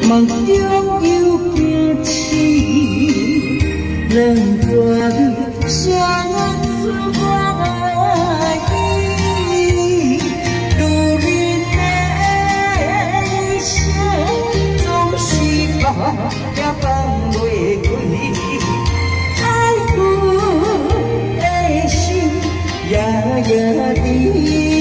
梦中又惊起，两撮女相思我意，如人的笑，总是放也放袂开，爱阮的心夜夜甜。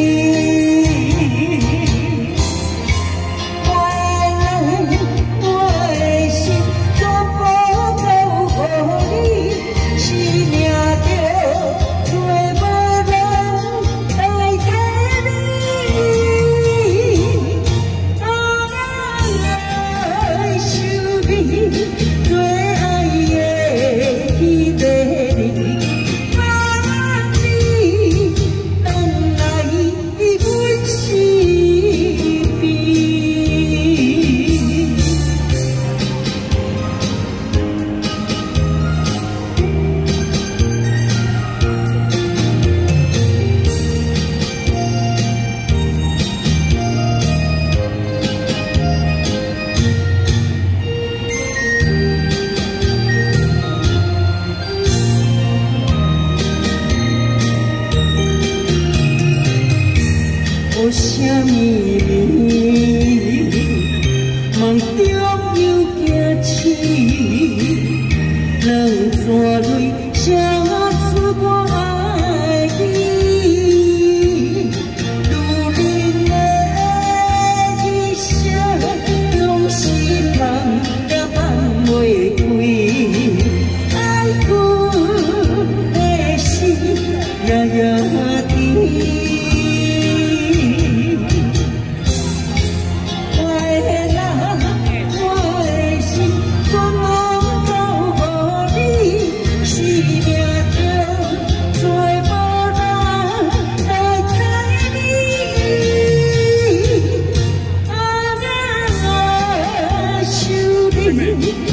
有啥秘密？梦中又惊起，两撮泪相思我爱你。如人的一笑，总是放也放袂开，爱阮的心夜夜甜。 妹妹。